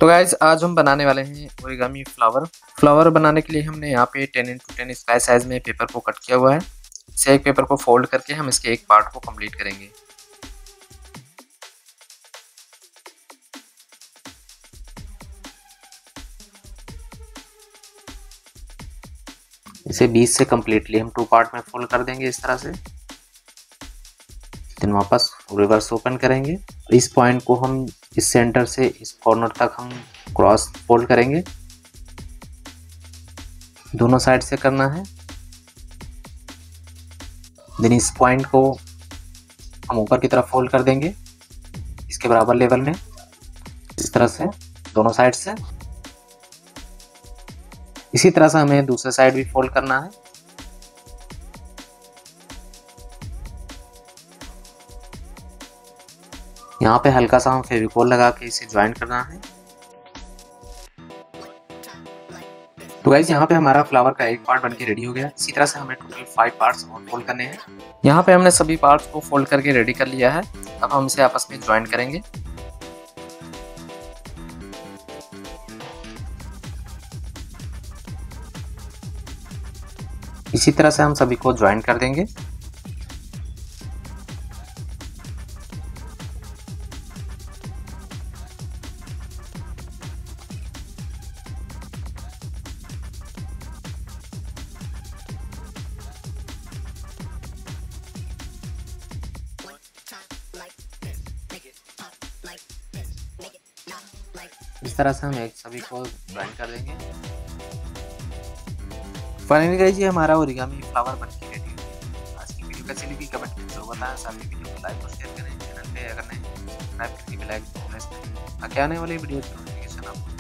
तो गाइज आज हम बनाने वाले हैं ओरिगामी फ्लावर बनाने के लिए हमने यहाँ पे 10x10 स्क्वायर साइज में पेपर को कट किया हुआ है। इसे एक पेपर को फोल्ड करके हम इसके एक पार्ट को कंप्लीट करेंगे। इसे 20 से कम्प्लीटली हम 2 पार्ट में फोल्ड कर देंगे इस तरह से। देन वापस रिवर्स ओपन करेंगे। इस पॉइंट को हम इस सेंटर से इस कॉर्नर तक हम क्रॉस फोल्ड करेंगे, दोनों साइड से करना है। देन इस पॉइंट को हम ऊपर की तरफ फोल्ड कर देंगे इसके बराबर लेवल में, इस तरह से दोनों साइड से। इसी तरह से हमें दूसरे साइड भी फोल्ड करना है। यहाँ पे हल्का सा हम फेविकोल लगा के इसे ज्वाइन करना है। तो गाइस यहाँ पे हमारा फ्लावर का एक पार्ट बनके रेडी हो गया। इसी तरह से हमें टोटल 5 पार्ट्स और फोल्ड करने हैं। यहाँ पे हमने सभी पार्ट्स को फोल्ड करके रेडी कर लिया है। अब हम इसे आपस में ज्वाइन करेंगे। इसी तरह से हम सभी को ज्वाइन कर देंगे। इस तरह से हम एक सभी को ज्वाइन कर देंगे। फाइनली गाइस ये हमारा ओरिगामी फ्लावर बनके रेडी हो गया। आज की वीडियो कैसी लगी कमेंट में जरूर बताएं। साथ ही वीडियो को लाइक और शेयर करें। चैनल पे अगर नहीं सब्सक्राइब करके बेल आइकन को प्रेस करें ताकि आने वाली वीडियो की नोटिफिकेशन आपको